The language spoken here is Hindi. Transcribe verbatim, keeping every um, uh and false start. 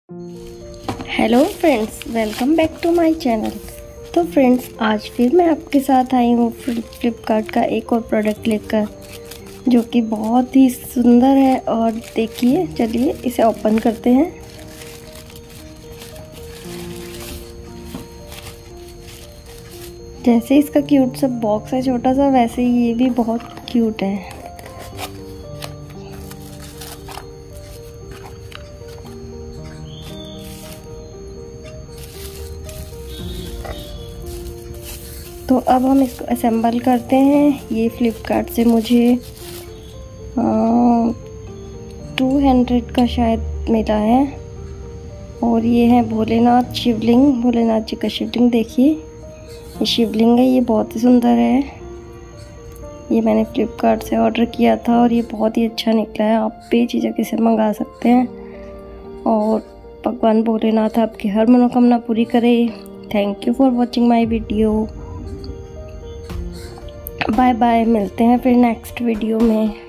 Hello friends, welcome back to my channel. तो फ्रेंड्स, आज फिर मैं आपके साथ आई हूँ फ्लिपकार्ट का एक और प्रोडक्ट लेकर, जो कि बहुत ही सुंदर है। और देखिए, चलिए इसे ओपन करते हैं। जैसे इसका क्यूट सा बॉक्स है छोटा सा, वैसे ही ये भी बहुत क्यूट है। तो अब हम इसको असेंबल करते हैं। ये फ्लिपकार्ट से मुझे टू हंड्रेड का शायद मिला है। और ये है भोलेनाथ शिवलिंग, भोलेनाथ जी का शिवलिंग। देखिए, ये शिवलिंग है, ये बहुत ही सुंदर है। ये मैंने फ्लिपकार्ट से ऑर्डर किया था और ये बहुत ही अच्छा निकला है। आप बेझिझक इसे मंगा सकते हैं। और भगवान भोलेनाथ आपकी हर मनोकामना पूरी करे। Thank you for watching my video. Bye bye, मिलते हैं फिर नेक्स्ट वीडियो में।